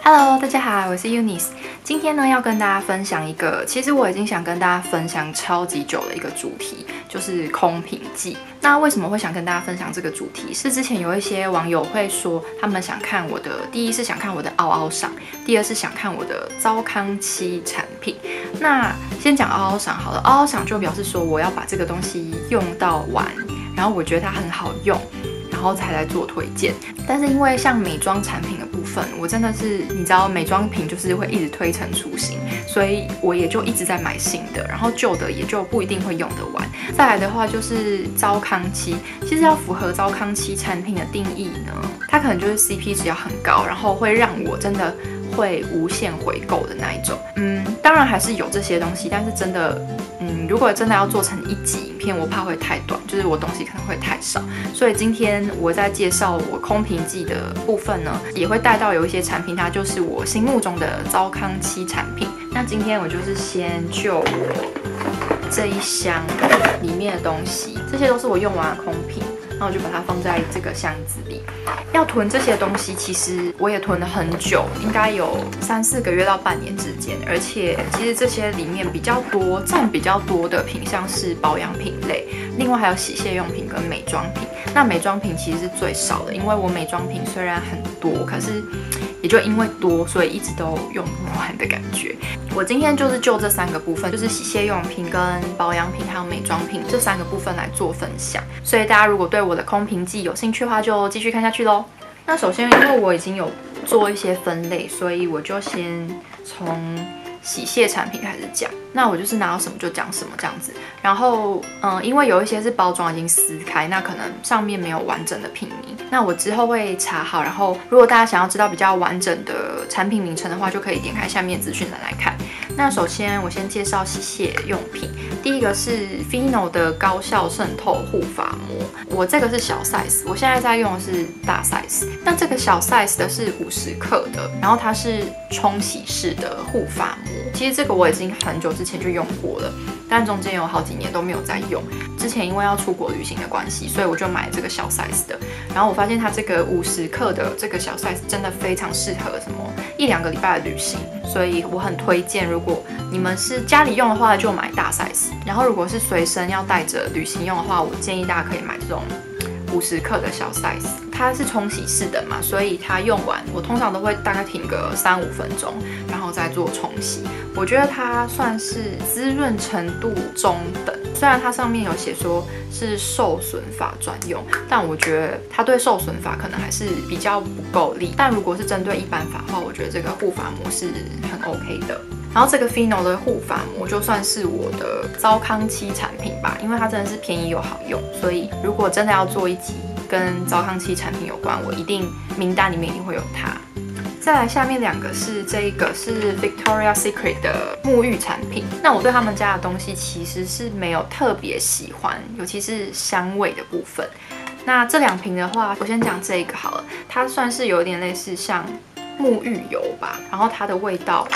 Hello， 大家好，我是 Eunice。今天呢，要跟大家分享一个，其实我已经想跟大家分享超级久的一个主题，就是空瓶计。那为什么会想跟大家分享这个主题？是之前有一些网友会说，他们想看我的，第一是想看我的嗷嗷赏，第二是想看我的糟糠期产品。那先讲嗷嗷赏好了，嗷嗷赏就表示说我要把这个东西用到完，然后我觉得它很好用。然后才来做推荐，但是因为像美妆产品的部分，我真的是你知道美妆品就是会一直推陈出新，所以我也就一直在买新的，然后旧的也就不一定会用得完。再来的话就是糟糠期，其实要符合糟糠期产品的定义呢，它可能就是 CP 值要很高，然后会让我真的会无限回购的那一种。当然还是有这些东西，但是真的，如果真的要做成一集影片，我怕会太短，就是我东西可能会太少。所以今天我在介绍我空瓶计的部分呢，也会带到有一些产品，它就是我心目中的糟糠期产品。那今天我就是先就我这一箱里面的东西，这些都是我用完的空瓶。那我就把它放在这个箱子里。要囤这些东西，其实我也囤了很久，应该有3-4个月到半年之间。而且其实这些里面占比较多的品项是保养品类，另外还有洗卸用品跟美妆品。那美妆品其实是最少的，因为我美妆品虽然很多，可是也就因为多，所以一直都用不完的感觉。我今天就是就这3个部分，就是洗卸用品、跟保养品还有美妆品这3个部分来做分享。所以大家如果对我的空瓶计有兴趣的话，就继续看下去咯。那首先，因为我已经有做一些分类，所以我就先从洗卸产品开始讲。那我就是拿到什么就讲什么这样子。然后，因为有一些是包装已经撕开，那可能上面没有完整的品名。那我之后会查好，然后如果大家想要知道比较完整的产品名称的话，就可以点开下面资讯栏来看。那首先我先介绍洗卸用品，第一个是 Fino 的高效渗透护发膜，我这个是小 size， 我现在在用的是大 size。那这个小 size 的是50克的，然后它是冲洗式的护发膜。其实这个我已经很久之前就用过了，但中间有好几年都没有在用。之前因为要出国旅行的关系，所以我就买这个小 size 的。然后我发现它这个50克的这个小 size 真的非常适合什么1-2个礼拜的旅行，所以我很推荐，如果你们是家里用的话，就买大 size。然后如果是随身要带着旅行用的话，我建议大家可以买这种50克的小 size。它是冲洗式的嘛，所以它用完我通常都会大概停个3-5分钟，然后再做冲洗。我觉得它算是滋润程度中等，虽然它上面有写说是受损发专用，但我觉得它对受损发可能还是比较不够力。但如果是针对一般发的话，我觉得这个护发膜是很 OK 的。然后这个 Fino 的护发膜就算是我的糟糠期产品吧，因为它真的是便宜又好用，所以如果真的要做一集跟糟糠期产品有关，我一定名单里面一定会有它。再来下面2个是这个是 Victoria's Secret 的沐浴产品。那我对他们家的东西其实是没有特别喜欢，尤其是香味的部分。那这2瓶的话，我先讲这个好了，它算是有点类似像沐浴油吧，然后它的味道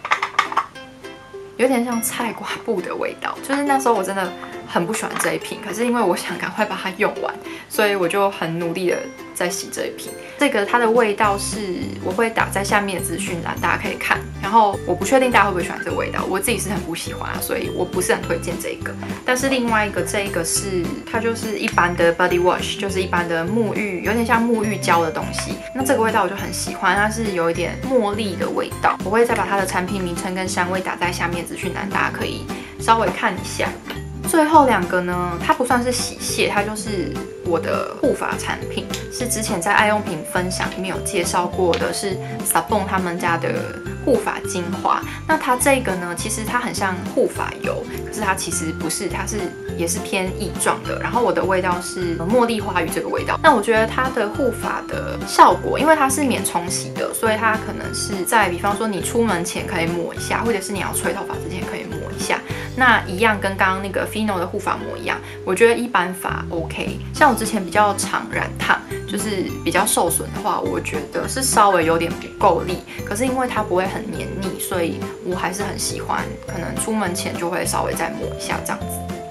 有点像菜瓜布的味道，就是那时候我真的很不喜欢这一瓶，可是因为我想赶快把它用完，所以我就很努力的在洗这一瓶。这个它的味道是我会打在下面的资讯栏，大家可以看。然后我不确定大家会不会喜欢这个味道，我自己是很不喜欢啊，所以我不是很推荐这个。但是另外一个这个是它就是一般的 body wash， 就是一般的沐浴，有点像沐浴胶的东西。那这个味道我就很喜欢，它是有一点茉莉的味道。我会再把它的产品名称跟香味打在下面资讯栏，大家可以稍微看一下。最后2个呢，它不算是洗卸，它就是我的护发产品，是之前在爱用品分享里面有介绍过的，是 Sabon 他们家的护发精华。那它这个呢，其实它很像护发油，可是它其实不是，它也是偏液状的。然后我的味道是茉莉花语这个味道。那我觉得它的护发的效果，因为它是免冲洗的，所以它可能是在比方说你出门前可以抹一下，或者是你要吹头发之前可以抹一下。那一样跟刚刚那个 Fino 的护发膜一样，我觉得一般发 OK。像我之前比较常染烫，就是比较受损的话，我觉得是稍微有点不够力。可是因为它不会很黏腻，所以我还是很喜欢。可能出门前就会稍微再抹一下这样子。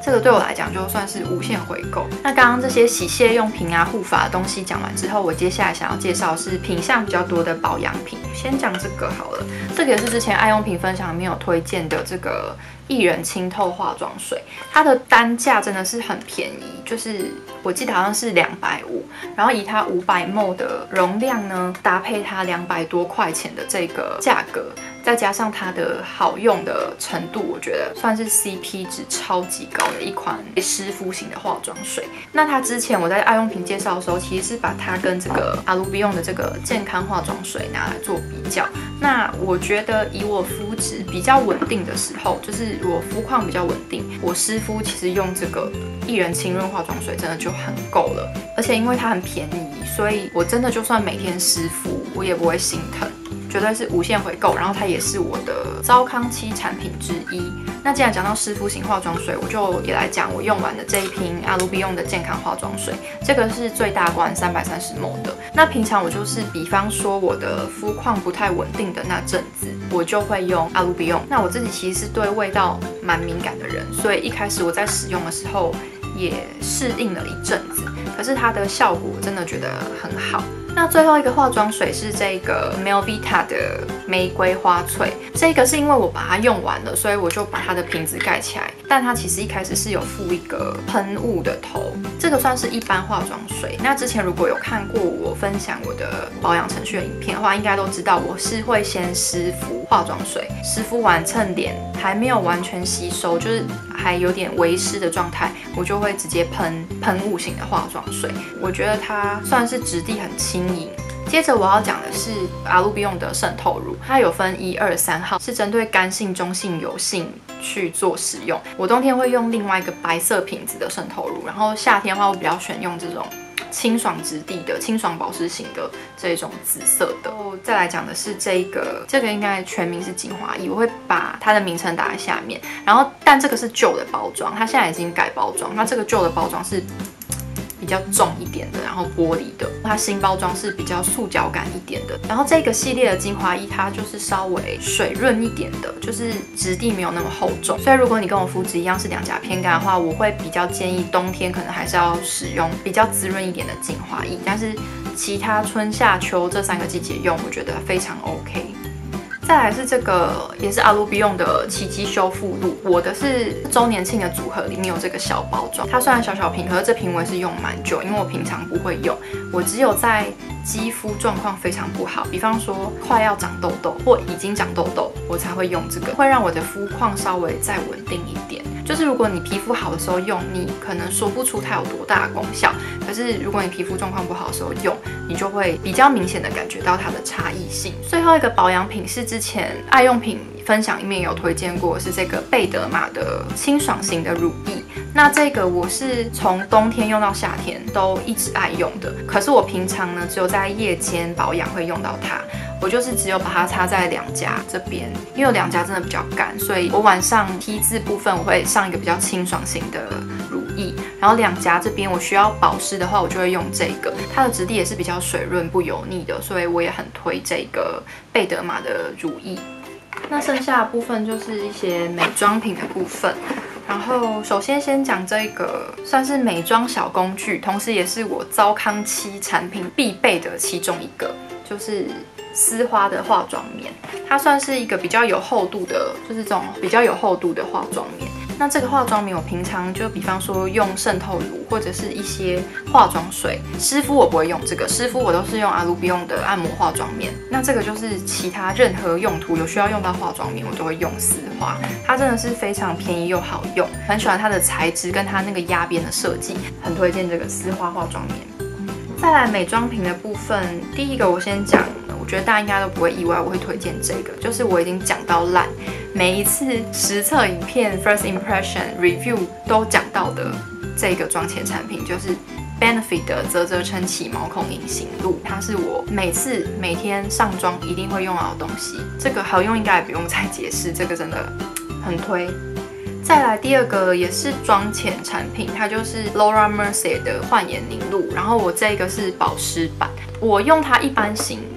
这个对我来讲就算是无限回购。那刚刚这些洗卸用品啊、护发的东西讲完之后，我接下来想要介绍的是品项比较多的保养品。先讲这个好了，这个也是之前爱用品分享里面有推荐的这个薏仁清透化妆水，它的单价真的是很便宜，就是我记得好像是250，然后以它500ml的容量呢，搭配它200多块钱的这个价格，再加上它的好用的程度，我觉得算是 CP 值超级高的一款湿敷型的化妆水。那它之前我在爱用品介绍的时候，其实是把它跟这个阿卢比用的这个健康化妆水拿来做比较。那我觉得以我肤质比较稳定的时候，就是我肤况比较稳定，我湿敷其实用这个薏仁清润化妆水真的就很够了。而且因为它很便宜，所以我真的就算每天湿敷，我也不会心疼。绝对是无限回购，然后它也是我的糟康期产品之一。那既然讲到湿敷型化妆水，我就也来讲我用完的这一瓶阿卢比用的健康化妆水，这个是最大罐330ml的。那平常我就是比方说我的肤况不太稳定的那阵子，我就会用阿卢比用。那我自己其实是对味道蛮敏感的人，所以一开始我在使用的时候也适应了一阵子，可是它的效果真的觉得很好。那最后一个化妆水是这个 Melvita 的玫瑰花萃，这个是因为我把它用完了，所以我就把它的瓶子盖起来。但它其实一开始是有附一个喷雾的头，这个算是一般化妆水。那之前如果有看过我分享我的保养程序的影片的话，应该都知道我是会先湿敷化妆水，湿敷完趁脸还没有完全吸收，就是还有点微湿的状态，我就会直接喷雾型的化妆水。我觉得它算是质地很轻盈。接着我要讲的是阿卢比用的渗透乳，它有分1、2、3号，是针对干性、中性、油性去做使用。我冬天会用另外一个白色瓶子的渗透乳，然后夏天的话我比较选用这种清爽质地的、清爽保湿型的这种紫色的。再来讲的是这个应该全名是精华液，我会把它的名称打在下面。然后，但这个是旧的包装，它现在已经改包装。那这个旧的包装是比较重一点的，然后玻璃的，它新包装是比较塑胶感一点的。然后这个系列的精华液，它就是稍微水润一点的，就是质地没有那么厚重。所以如果你跟我肤质一样是两颊偏干的话，我会比较建议冬天可能还是要使用比较滋润一点的精华液。但是其他春夏秋这3个季节用，我觉得非常 OK。再来是这个也是阿卢比用的奇迹修复露，我的是周年庆的组合，里面有这个小包装。它虽然小瓶，可是这瓶我也是用蛮久，因为我平常不会用，我只有在肌肤状况非常不好，比方说快要长痘痘或已经长痘痘，我才会用这个，会让我的肤况稍微再稳定一点。就是如果你皮肤好的时候用，你可能说不出它有多大的功效，可是如果你皮肤状况不好的时候用，你就会比较明显的感觉到它的差异性。最后一个保养品是之前爱用品分享里面有推荐过，是这个贝德玛的清爽型的乳液。那这个我是从冬天用到夏天都一直爱用的，可是我平常呢只有在夜间保养会用到它。我就是只有把它擦在两颊这边，因为我两颊真的比较干，所以我晚上 T 字部分我会上一个比较清爽型的乳液，然后两颊这边我需要保湿的话，我就会用这个，它的质地也是比较水润不油腻的，所以我也很推这个贝德玛的乳液。那剩下的部分就是一些美妆品的部分。然后首先讲这个算是美妆小工具，同时也是我糟康期产品必备的其中一个，就是丝花的化妆棉。它算是一个比较有厚度的，就是这种比较有厚度的化妆棉。那这个化妆棉我平常就比方说用渗透乳或者是一些化妆水，湿敷我不会用这个，湿敷我都是用阿卢比用的按摩化妆棉。那这个就是其他任何用途有需要用到化妆棉，我都会用丝花。它真的是非常便宜又好用，很喜欢它的材质跟它那个压边的设计，很推荐这个丝花化妆棉。再来美妆品的部分，第一个我先讲，我觉得大家应该都不会意外，我会推荐这个，就是我已经讲到烂，每一次实测影片 First Impression Review 都讲到的这个妆前产品，就是 Benefit 的啧啧称奇毛孔隐形露，它是我每天上妆一定会用到的东西。这个好用应该也不用再解释，这个真的很推。再来第二个也是妆前产品，它就是 Laura Mercier 的焕颜凝露，然后我这个是保湿版，我用它一般型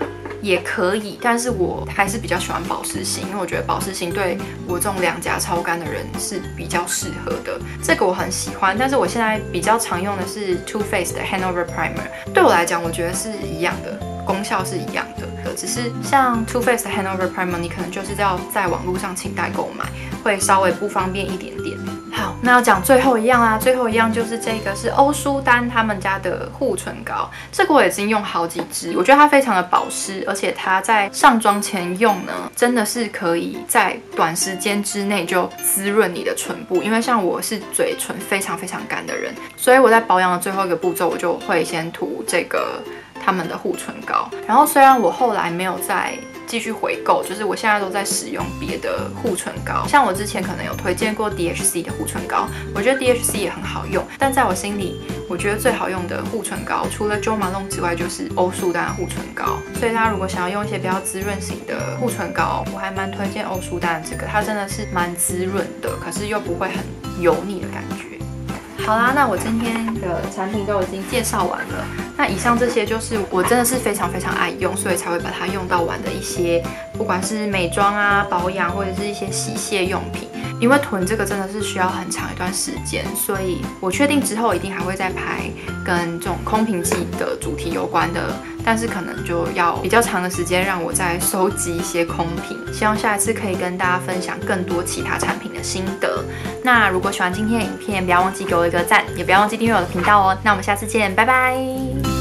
也可以，但是我还是比较喜欢保湿型，因为我觉得保湿型对我这种两颊超干的人是比较适合的。这个我很喜欢，但是我现在比较常用的是 Too Faced 的 Hanover Primer， 对我来讲，我觉得是一样的，功效是一样的。只是像 Too Faced 的 Hanover Primer， 你可能就是要在网络上请代购买，会稍微不方便一点点。好，那要讲最后一样啦，最后一样就是这个是欧舒丹他们家的护唇膏，这个我已经用好几支，我觉得它非常的保湿，而且它在上妆前用呢，真的是可以在短时间之内就滋润你的唇部，因为像我是嘴唇非常非常干的人，所以我在保养的最后一个步骤，我就会先涂这个他们的护唇膏，然后虽然我后来没有再继续回购，就是我现在都在使用别的护唇膏，像我之前可能有推荐过 DHC 的护唇膏，我觉得 DHC 也很好用，但在我心里，我觉得最好用的护唇膏除了 Jo Malone 之外，就是欧舒丹的护唇膏。所以大家如果想要用一些比较滋润型的护唇膏，我还蛮推荐欧舒丹的这个，它真的是蛮滋润的，可是又不会很油腻的感觉。好啦，那我今天的产品都已经介绍完了。那以上这些就是我真的是非常非常爱用，所以才会把它用到完的一些，不管是美妆啊、保养或者是一些洗卸用品。因为囤这个真的是需要很长一段时间，所以我确定之后一定还会再拍跟这种空瓶剂的主题有关的，但是可能就要比较长的时间让我再收集一些空瓶。希望下一次可以跟大家分享更多其他产品的心得。那如果喜欢今天的影片，不要忘记给我一个赞，也不要忘记订阅我的频道哦。那我们下次见，拜拜。